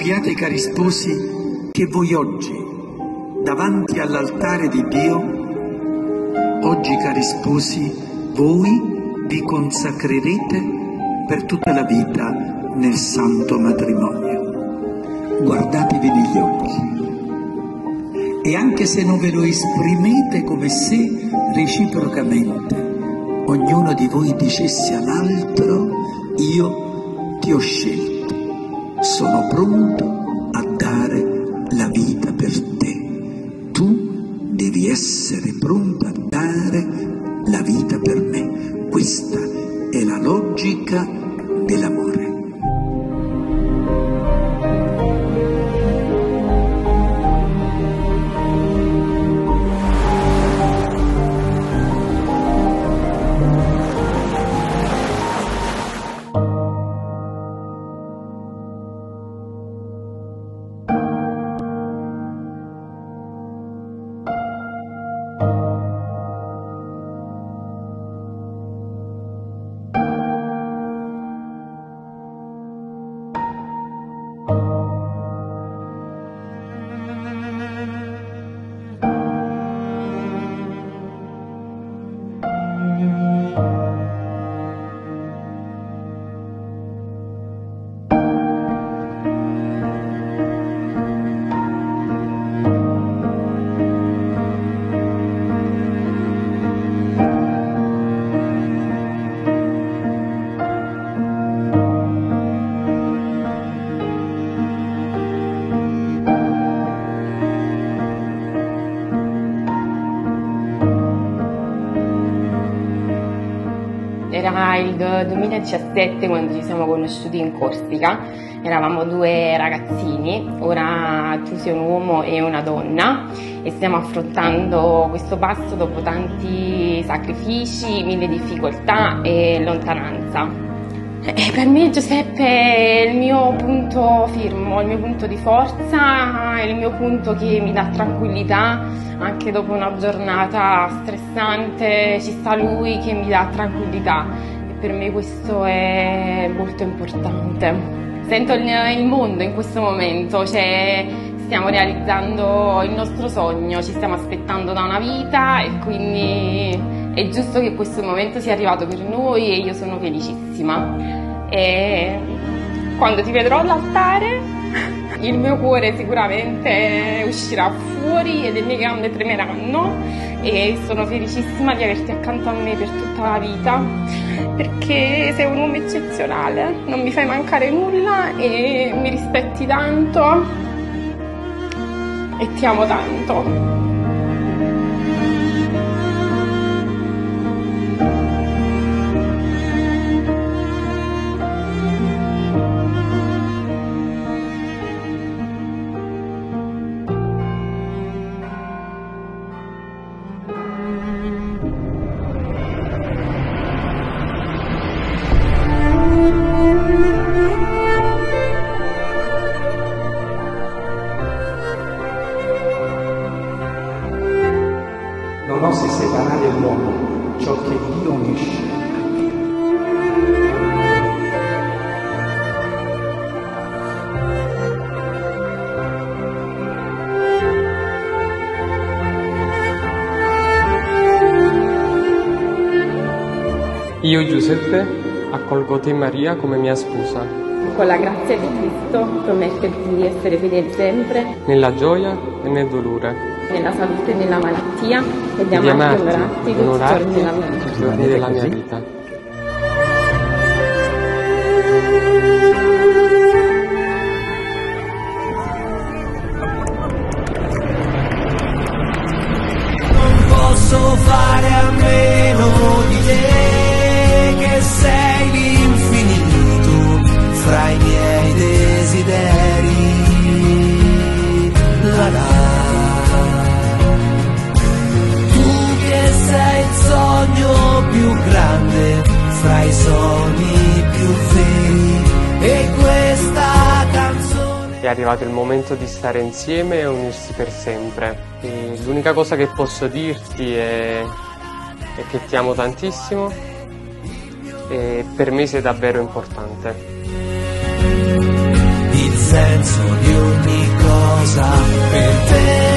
sappiate, cari sposi, che voi oggi, davanti all'altare di Dio, oggi, cari sposi, voi vi consacrerete per tutta la vita nel santo matrimonio. Guardatevi negli occhi. E anche se non ve lo esprimete come se reciprocamente, ognuno di voi dicesse all'altro: io ti ho scelto, sono pronto a dare la vita per te. Tu devi essere pronto a dare la vita per me. Questa è la logica dell'amore. Era il 2017 quando ci siamo conosciuti in Corsica, eravamo due ragazzini, ora tu sei un uomo e una donna e stiamo affrontando questo passo dopo tanti sacrifici, mille difficoltà e lontananza. E per me Giuseppe è il mio punto firmo, il mio punto di forza, è il mio punto che mi dà tranquillità. Anche dopo una giornata stressante ci sta lui che mi dà tranquillità e per me questo è molto importante. Sento il mondo in questo momento, cioè stiamo realizzando il nostro sogno, ci stiamo aspettando da una vita e quindi è giusto che questo momento sia arrivato per noi e io sono felicissima. E quando ti vedrò all'altare il mio cuore sicuramente uscirà fuori e le mie gambe tremeranno e sono felicissima di averti accanto a me per tutta la vita perché sei un uomo eccezionale, non mi fai mancare nulla e mi rispetti tanto e ti amo tanto. Non osi separare l'uomo, ciò che Dio unisce. Io, Giuseppe, accolgo te, Maria, come mia sposa. Con la grazia di Cristo prometterti di essere fedele sempre, nella gioia e nel dolore, nella salute e nella malattia, e di amarti e onorarti tutti i giorni della mia vita. Non posso fare a meno di te, che sei l'infinito fra i miei desideri. La la. Sei il sogno più grande fra i sogni più veri e questa canzone. È arrivato il momento di stare insieme e unirsi per sempre. E l'unica cosa che posso dirti è che ti amo tantissimo e per me sei davvero importante. senso di ogni cosa per te.